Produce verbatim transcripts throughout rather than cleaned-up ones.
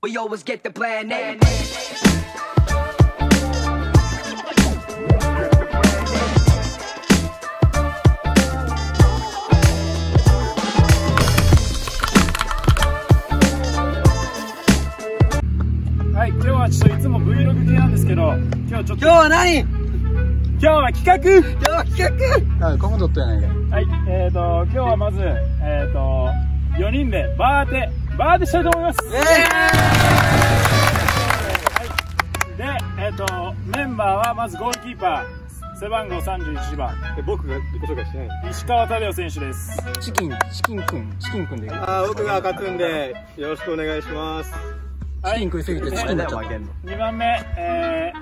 We always get the plan A. はい、今日はちょっといつも Vlog 系なんですけど、今日はちょっと今日は何？今今日は企画日は企画。 あ、コモドットやないかい。 はい、えーと、今日はまず、えーと、よにんでバーテ、バーテしたいと思います。 イエーイ。 はい、で、えーと、メンバーはまずゴールキーパー、背番号さんじゅういちばん。 僕が自己紹介してない。 石川太陽選手です。 チキン、チキンくん、チキンくんでいい。 あー、僕が勝つんで、よろしくお願いします。 チキン食いすぎてチキンになっちゃった。 にばんめ、え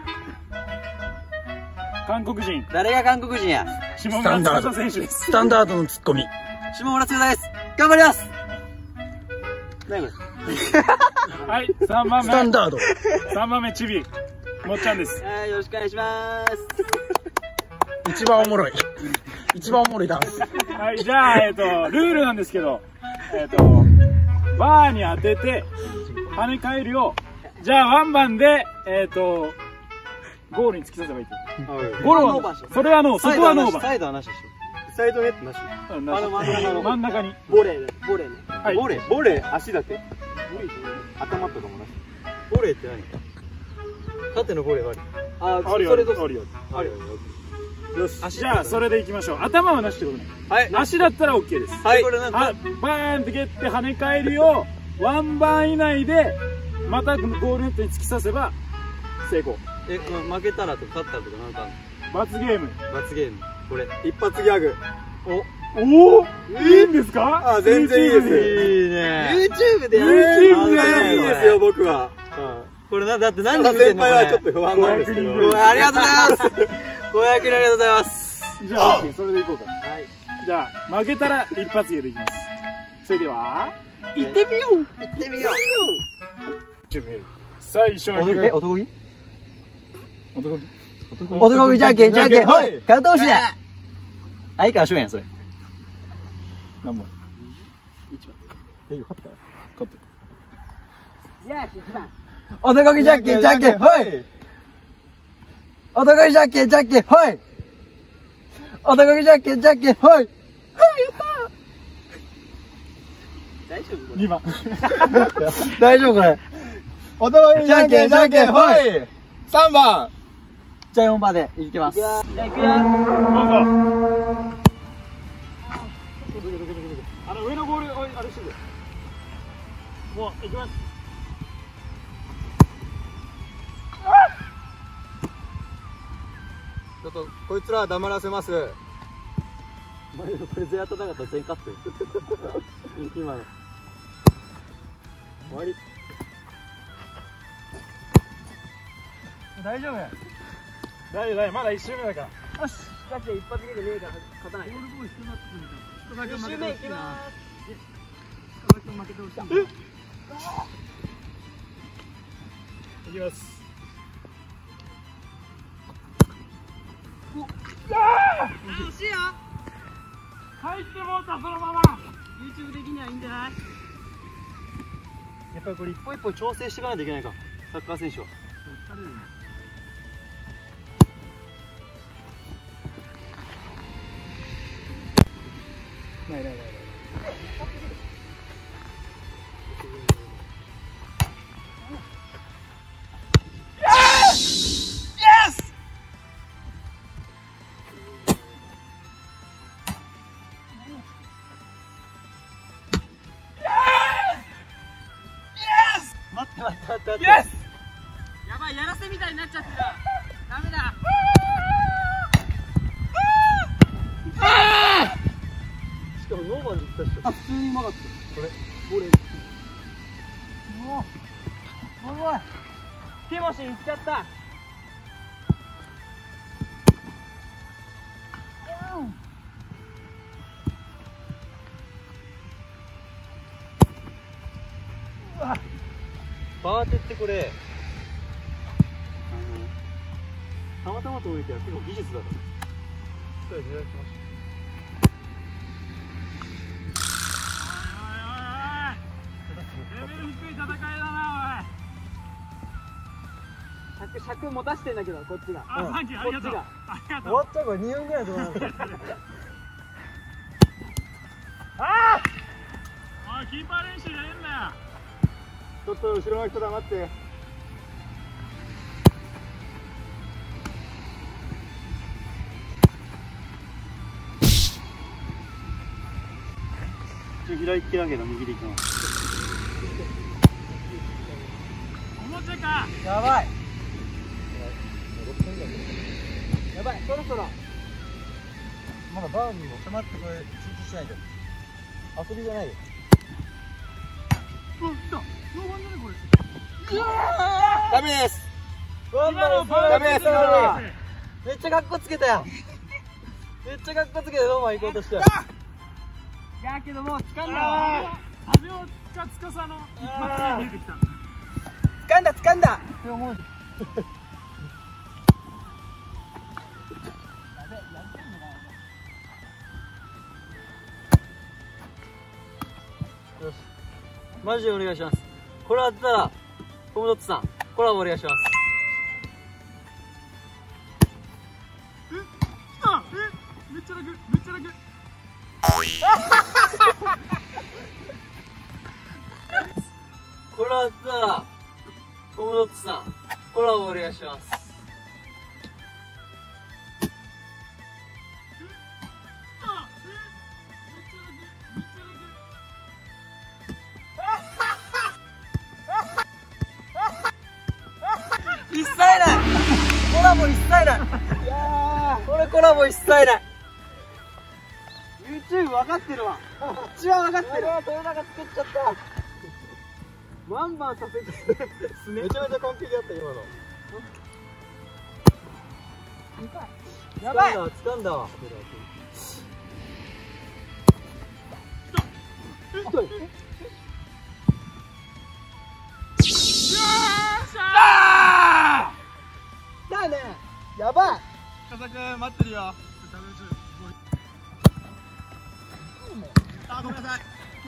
ー、韓国人、 誰が韓国人や？ 下村翼選手です。 スタンダードのツッコミ。 下村剛です。頑張ります。何これ？ はい、さんばんめ、 スタンダード。 さんばんめ、チビ、もっちゃんです。 はい、よろしくお願いします。 一番おもろい。一番おもろいダンス。 はい、じゃあ、えっと、ルールなんですけど、えっと、バーに当てて、跳ね返るよう、じゃあ、ワンバンで、えっと、ゴールに突き刺せばいいって。ゴールは、それはノー、そこはノーバン。 サイドはなしでしサイドネットなし。 うんなしあの真ん中の真ん中に。 ボレーね。ボレーね。 はい。 ょ。ボレー。 ボレー、足だけ。頭とかもなし。ボレーって何？縦のボレーはある。ああるよ、あるよ、あるよ。 あるよ。よし。 じゃあ、それでいきましょう。頭はなしってことね。 はい。 足だったら OK です。 はい。 これなんはかバーンって蹴って跳ね返るよう、ワンバン以内で、またゴールネットに突き刺せば、成功。 え、ま負けたらとか勝ったらとかなんかあんの？ 罰ゲーム。 罰ゲーム。これ。 一発ギャグ。 おお、いいんですか？ あ、全然いいです。 いいね。YouTube でやる。 YouTube でやるいいですよ、僕は。 これな、だって何ただ先で見てんのこれ。 輩はちょっと不安なんですけど。 ごひゃくにんありがとうございます。ごひゃくえんありがとうございます。 じゃあ、OK、それでいこうか。 はい。 じゃあ、負けたら一発芸でいきます。それでは、 行ってみよう。行ってみよ最初はう。え、男気？ 男気男気じゃんけんじゃんけん。はい。片押しだ。相川翔やん、それ。 何本え、勝った勝って男気じゃんけんじゃんけん。はい。男気じゃんけんじゃんけん。はい。男気じゃんけんじゃんけん。はい。 にばん。 大丈夫これ。 男気じゃんけんじゃんけん。はい。 さんばん。 じゃあよんばんでいきます。じゃあ行くよ。 どうぞ。あの上のゴール、おいあれしてくれ。もう、行きます。 ちょっと、こいつらは黙らせます。 これ全当たらなかったら全カット。今の。 終わり。 大丈夫。 大丈夫、大丈夫、まだ一周目だから。 よし。だって一発目でねえから勝たない。一周目いきまーす。 いきます。 惜しいよ。 入ってもうた、そのまま。 YouTube 的にはいいんじゃない？やっぱりこれ一歩一歩調整していかないといけないか、サッカー選手は。 ないないないない。 待って待って待って待って。 イエス。 やばい、やらせみたいになっちゃってる。ダメだ。 しかもノーマンで言ったっしょ。 あ、普通にうまかった。 これ、ボレー。 もう、すごい。ティモシー行っちゃった。 バーテってこれ、あの、たまたまと思いきや結構技術だから。それ狙ってました。 レベル低い戦いだな、おい。 尺尺持たしてんだけどこっちが。 あ、サンキュー、ありがとう。ありがとう。 終わったこれにふんぐらいで終わる。 ああ。おい、キーパー練習じゃねえんだよ。 ちょっと後ろの人黙って。左利きだけど右で行きます。 おもちゃか。 やばい。やばい、そろそろ。まだバーにも止まってこれ集中しないで。遊びじゃないよ。 うわ、来た。ノーバンだねこれ。 ダメです。 今のバダメです。 めっちゃカッコつけたよ。めっちゃカッコつけてどうも行こうとして。やけどもう掴んだわ。 風をつかつかさの一発が見えてきた。 掴んだ掴んだって思う。よし、マジでお願いします。これ当てたらコムドットさんコラボお願いします。 え、来た。え、めっちゃ楽、めっちゃ楽。 これ当てたらコムドットさんコラボお願いします。一切ない。コラボ一切ない。いやー、これコラボ一切ない。YouTube 分かってるわ。こっちは分かってる。豊永作っちゃった。ワンバンさせて。 めちゃめちゃ完璧だった今の。 やばい。掴んだわ。だね。やばい。 深田君待ってるよ。あ、ごめんなさい。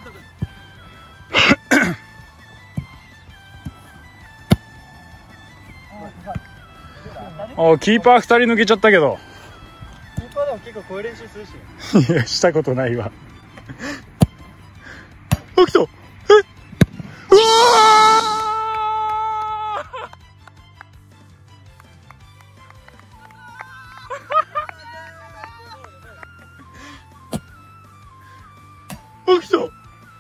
お、キーパー二人抜けちゃったけど。 キーパーでも結構こういう練習するし。 いや、したことないわ。あ、来た。え、うわー。あ、来た。え、うわ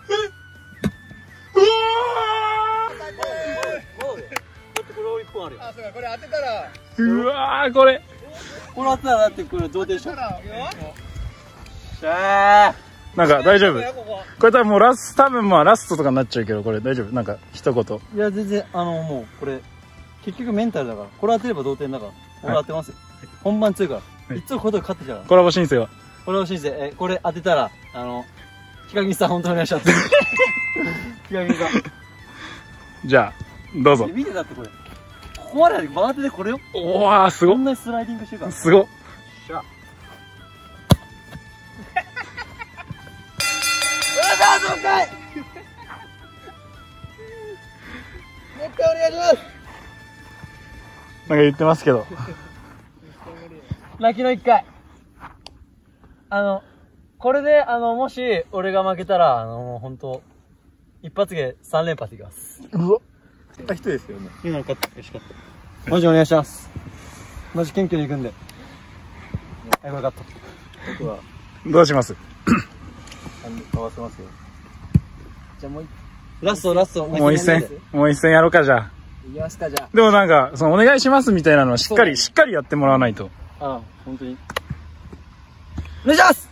だってこれ一本あるよ。 あ、そうか、これ当てたら。 ー。うわー、これ。 これ当てたらだってこれ同点でしょ。しゃー。 なんか大丈夫。これ多分もうラスト、多分まあラストとかになっちゃうけど、これ大丈夫。なんか一言。 いや全然あのもうこれ結局メンタルだから、これ当てれば同点だから俺当てますよ。本番強いから、いつもこういうとこ勝ってきたから。 コラボ申請は。 これを信じて、えこれ当てたらあのヒカキンさん本当にお願いします。ヒカキンさん。 じゃあどうぞ。 見てたってこれ。ここまで回っててこれよ。 おわー、すごっ。 こんなにスライディングしてるから。 すごっ。 しゃ。よっしゃー、そうかい。もう一回お願いします。 なんか言ってますけど。 泣きの一回。あの、これで、あの、もし、俺が負けたら、あの、もうほんと、一発芸三連発いきます。 うわ。 た人ですよね。今の勝った。しかった。 マジお願いします。マジ謙虚に行くんで。はい、これ勝った。僕は、 どうします？ 合わせますよ。じゃあもう一、ラスト、ラスト。 もう一戦、もう一戦やろうか、じゃあ。 いきますか、じゃあ。 でもなんか、そのお願いしますみたいなのはしっかり、しっかりやってもらわないと。 ああ、本当に。お願いします。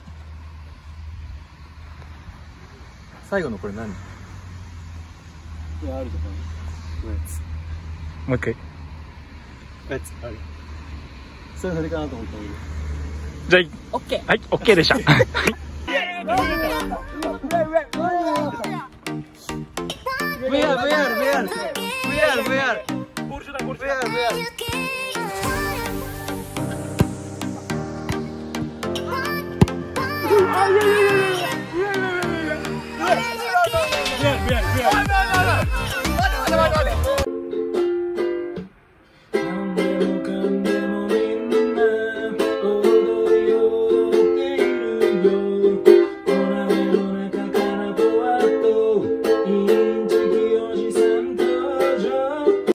最後のこれ何？いや、あるじゃん。 もう一回。 やつある。それそれかなと思ったじゃあ、 オッケー。 はい、オッケーでした。はい。 ブイアール、ブイアール、ブイアール。ブイアール、ブイアール。 ゴール中だ、ゴール中ブイアール、ブイアール。 あ、いやいや